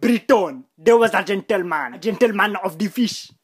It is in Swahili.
every tone, there was a gentleman of the fish.